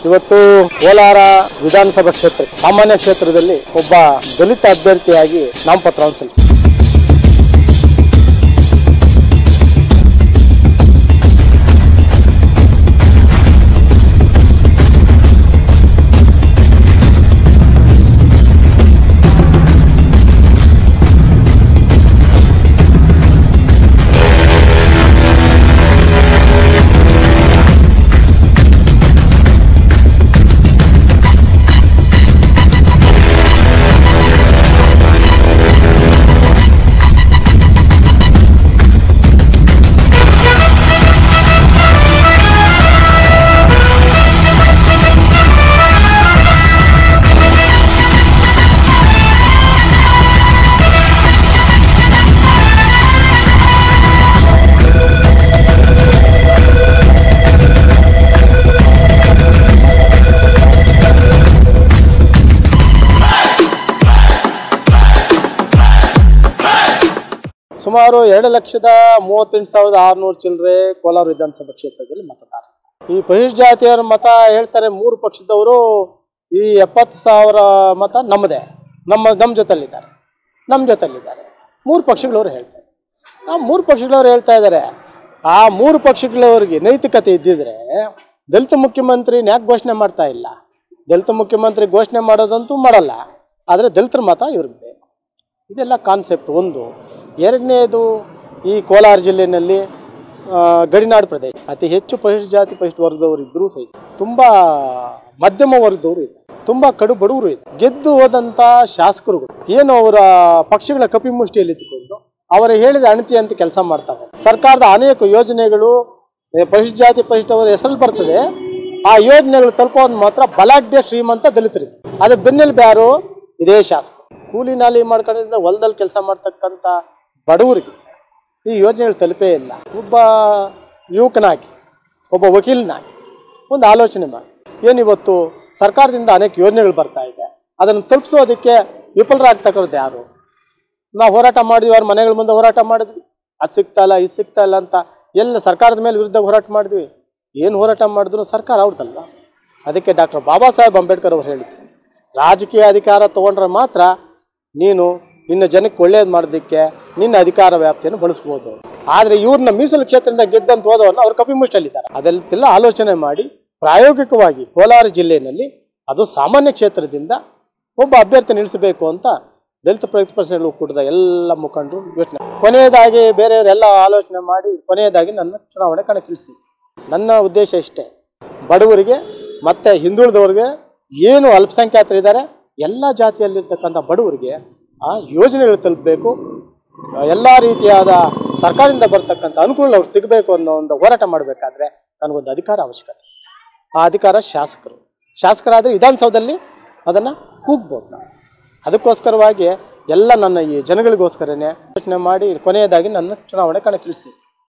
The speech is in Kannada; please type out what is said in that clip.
ಇವತ್ತು ಕೋಲಾರ ವಿಧಾನಸಭಾ ಕ್ಷೇತ್ರ ಸಾಮಾನ್ಯ ಕ್ಷೇತ್ರದಲ್ಲಿ ಒಬ್ಬ ದಲಿತ ಅಭ್ಯರ್ಥಿಯಾಗಿ ನಾಮಪತ್ರವನ್ನು ಸಲ್ಲಿಸಿದೆ. ಸುಮಾರು 2,38,600 ಚಿಲ್ಲರೆ ಕೋಲಾರ ವಿಧಾನಸಭಾ ಕ್ಷೇತ್ರದಲ್ಲಿ ಮತದಾರ. ಈ ಪರಿಶಿಷ್ಟ ಜಾತಿಯವರ ಮತ ಹೇಳ್ತಾರೆ 3 ಪಕ್ಷದವರು ಈ 70,000 ಮತ ನಮ್ಮದೇ, ನಮ್ಮ ಜೊತೆಲಿದ್ದಾರೆ. 3 ಪಕ್ಷಗಳವರು ಹೇಳ್ತಾರೆ. ಆ 3 ಪಕ್ಷಗಳವರು ಹೇಳ್ತಾ ಇದ್ದಾರೆ. ಆ 3 ಪಕ್ಷಗಳವರಿಗೆ ನೈತಿಕತೆ ಇದ್ದಿದ್ರೆ ದಲಿತ ಮುಖ್ಯಮಂತ್ರಿ ಯಾಕೆ ಘೋಷಣೆ ಮಾಡ್ತಾ ಇಲ್ಲ? ದಲಿತ ಮುಖ್ಯಮಂತ್ರಿ ಘೋಷಣೆ ಮಾಡೋದಂತೂ ಮಾಡಲ್ಲ, ಆದರೆ ದಲಿತರ ಮತ ಇವ್ರಿಗೆ ಬೇಕು. ಇದೆಲ್ಲ ಕಾನ್ಸೆಪ್ಟ್ ಒಂದು. ಎರಡನೇದು, ಈ ಕೋಲಾರ ಜಿಲ್ಲೆಯಲ್ಲಿ ಗಡಿನಾಡು ಪ್ರದೇಶ ಅತಿ ಹೆಚ್ಚು ಪರಿಶಿಷ್ಟ ಜಾತಿ ಪರಿಶಿಷ್ಟ ವರ್ಗದವರು ಇದ್ದರೂ ಸಹಿತ ತುಂಬ ಮಧ್ಯಮ ವರ್ಗದವರು ಇದೆ, ತುಂಬ ಕಡು ಬಡವರು ಇದೆ. ಗೆದ್ದು ಹೋದಂಥ ಶಾಸಕರುಗಳು ಏನು ಅವರ ಪಕ್ಷಗಳ ಕಪಿಮುಷ್ಟಿಯಲ್ಲಿ ಇಟ್ಟುಕೊಂಡು ಅವರು ಹೇಳಿದ ಅಣತಿ ಅಂತ ಕೆಲಸ ಮಾಡ್ತಾರೆ. ಸರ್ಕಾರದ ಅನೇಕ ಯೋಜನೆಗಳು ಪರಿಶಿಷ್ಟ ಜಾತಿ ಪರಿಶಿಷ್ಟವರ ಹೆಸರಲ್ಲಿ ಬರ್ತದೆ. ಆ ಯೋಜನೆಗಳು ತಲುಪೋದು ಮಾತ್ರ ಬಲಾಢ್ಯ ಶ್ರೀಮಂತ ದಲಿತರಿಗೆ. ಅದು ಬೆನ್ನೆಲುಬು ಯಾರು? ಇದೇ ಶಾಸಕರು. ಕೂಲಿ ನಾಲಿ ಮಾಡ್ಕೊಂಡಿದ್ದ ಹೊಲದಲ್ಲಿ ಕೆಲಸ ಮಾಡ್ತಕ್ಕಂಥ ಬಡವರಿಗೆ ಈ ಯೋಜನೆಗಳು ತಲುಪೇ ಇಲ್ಲ. ಒಬ್ಬ ಯುವಕನಾಗಿ, ಒಬ್ಬ ವಕೀಲನಾಗಿ ಒಂದು ಆಲೋಚನೆ ಮಾಡಿ, ಏನಿವತ್ತು ಸರ್ಕಾರದಿಂದ ಅನೇಕ ಯೋಜನೆಗಳು ಬರ್ತಾ ಇದೆ, ಅದನ್ನು ತಲುಪಿಸೋದಕ್ಕೆ ವಿಫಲರಾಗ್ತಕ್ಕಂಥದ್ದು ಯಾರು? ನಾವು ಹೋರಾಟ ಮಾಡಿದ್ವಿ, ಅವ್ರ ಮನೆಗಳ ಮುಂದೆ ಹೋರಾಟ ಮಾಡಿದ್ವಿ, ಅದು ಸಿಗ್ತಾ ಇಲ್ಲ, ಇದು ಸಿಗ್ತಾ ಇಲ್ಲ ಅಂತ ಎಲ್ಲ ಸರ್ಕಾರದ ಮೇಲೆ ವಿರುದ್ಧ ಹೋರಾಟ ಮಾಡಿದ್ವಿ. ಏನು ಹೋರಾಟ ಮಾಡಿದ್ರು ಸರ್ಕಾರ ಅವ್ರದ್ದಲ್ಲ. ಅದಕ್ಕೆ ಡಾಕ್ಟರ್ ಬಾಬಾ ಸಾಹೇಬ್ ಅಂಬೇಡ್ಕರ್ ಅವರು ಹೇಳಿದ್ರು, ರಾಜಕೀಯ ಅಧಿಕಾರ ತೊಗೊಂಡ್ರೆ ಮಾತ್ರ ನೀನು ನಿನ್ನ ಜನಕ್ಕೆ ಒಳ್ಳೇದು ಮಾಡೋದಕ್ಕೆ ನಿನ್ನ ಅಧಿಕಾರ ವ್ಯಾಪ್ತಿಯನ್ನು ಬಳಸ್ಬೋದು. ಆದರೆ ಇವ್ರನ್ನ ಮೀಸಲು ಕ್ಷೇತ್ರದಿಂದ ಗೆದ್ದಂತ ಹೋದವ್ರನ್ನ ಅವ್ರು ಕಪಿಮುಷ್ಟಿಯಲ್ಲಿದ್ದಾರೆ. ಅದೆಲ್ಲ ಆಲೋಚನೆ ಮಾಡಿ ಪ್ರಾಯೋಗಿಕವಾಗಿ ಕೋಲಾರ ಜಿಲ್ಲೆಯಲ್ಲಿ ಅದು ಸಾಮಾನ್ಯ ಕ್ಷೇತ್ರದಿಂದ ಒಬ್ಬ ಅಭ್ಯರ್ಥಿ ನಿಲ್ಲಿಸಬೇಕು ಅಂತ ದಲಿತ ಪ್ರತಿಪಕ್ಷಗಳು ಕೂಡಿದ ಎಲ್ಲ ಮುಖಂಡರು ಯೋಚನೆ. ಕೊನೆಯದಾಗಿ ಬೇರೆಯವರೆಲ್ಲ ಆಲೋಚನೆ ಮಾಡಿ ಕೊನೆಯದಾಗಿ ನನ್ನ ಚುನಾವಣೆ ಕಣಕ್ಕಿಳಿಸಿ. ನನ್ನ ಉದ್ದೇಶ ಇಷ್ಟೇ, ಬಡವರಿಗೆ ಮತ್ತು ಹಿಂದುಳಿದವ್ರಿಗೆ, ಏನು ಅಲ್ಪಸಂಖ್ಯಾತರಿದ್ದಾರೆ ಎಲ್ಲ ಜಾತಿಯಲ್ಲಿರ್ತಕ್ಕಂಥ ಬಡವರಿಗೆ ಆ ಯೋಜನೆಗಳು ತಲುಪಬೇಕು. ಎಲ್ಲ ರೀತಿಯಾದ ಸರ್ಕಾರದಿಂದ ಬರ್ತಕ್ಕಂಥ ಅನುಕೂಲ ಅವ್ರು ಸಿಗಬೇಕು ಅನ್ನೋ ಒಂದು ಹೋರಾಟ ಮಾಡಬೇಕಾದ್ರೆ ನನಗೊಂದು ಅಧಿಕಾರ ಅವಶ್ಯಕತೆ. ಆ ಅಧಿಕಾರ ಶಾಸಕರಾದರೆ ವಿಧಾನಸೌಧದಲ್ಲಿ ಅದನ್ನು ಕೂಗ್ಬೋದು ನಾವು. ಅದಕ್ಕೋಸ್ಕರವಾಗಿ ಎಲ್ಲ ನನ್ನ ಈ ಜನಗಳಿಗೋಸ್ಕರನೇ ಯೋಚನೆ ಮಾಡಿ ಕೊನೆಯದಾಗಿ ನನ್ನ ಚುನಾವಣೆ ಕಣಕ್ಕಿಳಿಸಿ.